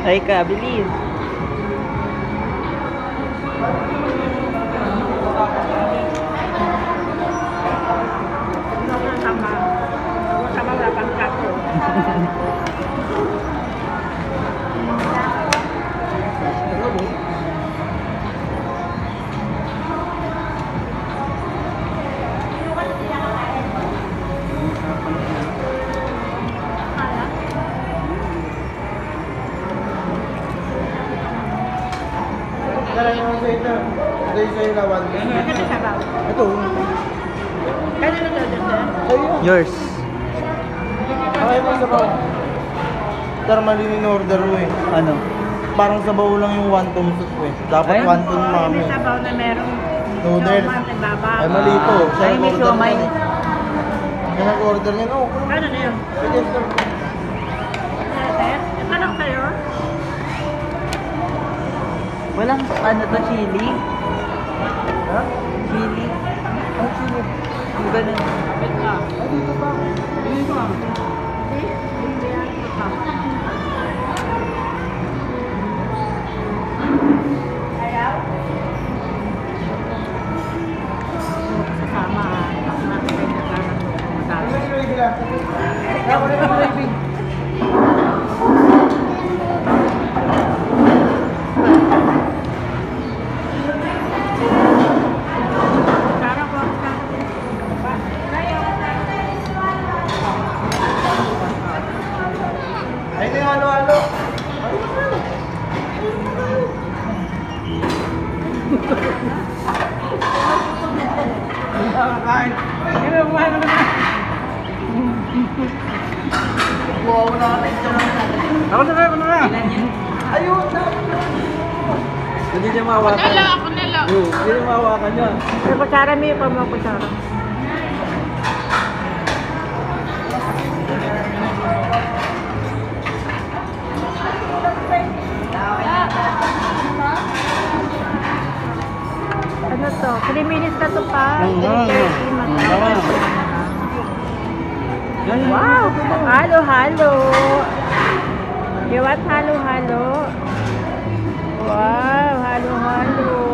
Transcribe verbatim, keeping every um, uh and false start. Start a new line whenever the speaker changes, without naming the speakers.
Ay ka, bilis.
Sama. Sama wala pang kaso.
Ito yung sa'yo lawan. Ito.
Yours.
Ay, ito sabaw. Pero mali in order mo eh.
Ano?
Parang sabaw lang yung wonton soup eh. Dapat
Ay?
wonton mami.
May sabaw na merong
Noodles. Ay, mali ito. Siya
Ay, may
nag-order
siomay.
niyan. Siya nag-order niyan. Oh,
Ano na yun?
pwede sir.
Ito lang kayo?
Walang ano to, chili?
Ha?
Chili?
Ano sino?
Yung ganun.
Kapit ka.
Ay, dito pa. Dito pa.
Hindi? Hindi yan. Ayaw? Kasama. Nakakita na lang ng
Ano
madami.
yung gravy lang? Ako na yung gravy. Ayun yung halo-halo. Kain. Hindi na kumain naman na. Wow, natin. Ako na ako na. Ayun.
Hindi niya mahawakan.
Kunela, kunela.
Oo, hindi niya mahawakan yan.
May kutsara, may pa mga kutsara. Ano to? three minutes na to pa.
Mm,
three thirty
mm,
matapos.
Yan.
Wow! Halo-halo! You want halo-halo? Wow! Halo-halo!